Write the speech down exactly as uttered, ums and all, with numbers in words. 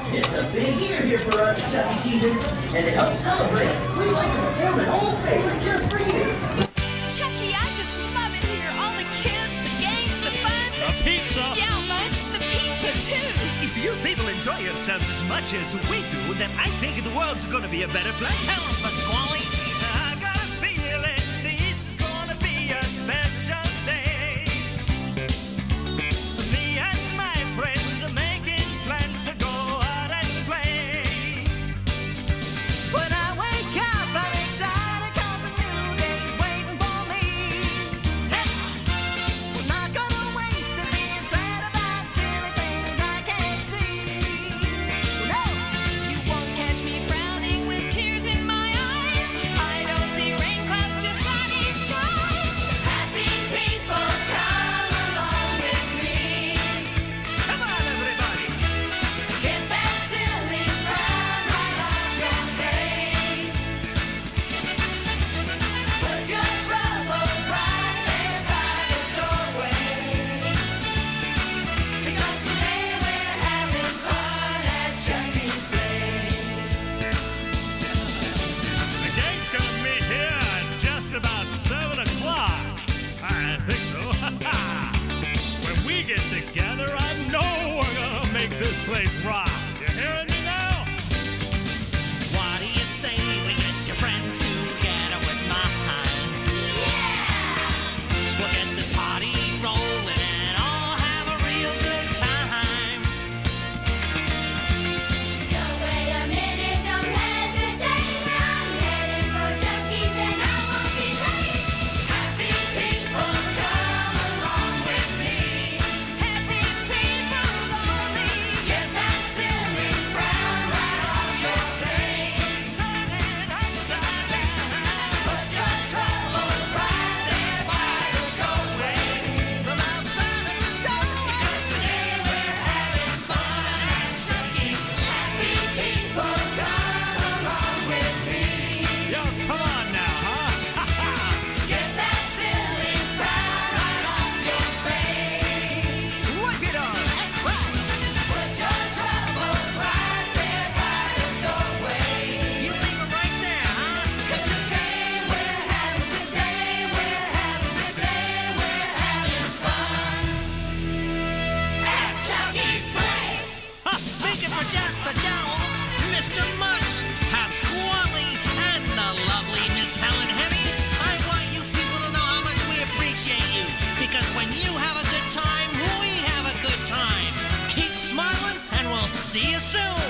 It's a big year here for us at Chuck E. Cheese's, and to help celebrate, we'd like to perform an old favorite just for you. Chucky, I just love it here. All the kids, the games, the fun. The pizza. Yeah, much. The pizza, too. If you people enjoy yourselves as much as we do, then I think the world's gonna be a better place. Tell them, Pasquale. I got a feeling this is gonna be a special day. Me and my friends are making plans to go out and play. When I wake up, I'm excited 'cause a new day's waiting for me. Hey, we're not gonna waste it being sad about silly things I can't see. No, You won't catch me frowning with tears in my eyes. I don't see rain clouds, just sunny skies. Happy people, come along with me. come on, everybody. Get that silly frown right off your face. Put your troubles right there by the doorway. Because today we're having fun at Chucky's Place. The gang's gonna meet here at just about seven o'clock. I think so. When we get together, I know we're gonna make this place rock. You hearing me now? What do you say we get your friends together with mine? We'll get this party rolling and all have a real good time. Don't wait a minute, don't hesitate. I'm headed for Chucky's and I won't be late. Happy people, come along with me. Happy people only. Get that silly frown right off your face. Turn it upside down. Put your troubles right there by the doorway. From outside of the door. Because today we're having fun at Chucky's. Happy people, come along with me. Yo, come on now, huh? Get that silly frown right off your face. Wipe it off. That's right. Put your troubles right there by the doorway. You leave them right there, huh? 'Cause today we're having, today we're having, today we're having fun at Chucky's Place. Speaking for Jasper Jowls, Mister Munch, Pasquale, and the lovely Miss Helen Hemme, I want you people to know how much we appreciate you. Because when you have a good time, we have a good time. Keep smiling, and we'll see you soon.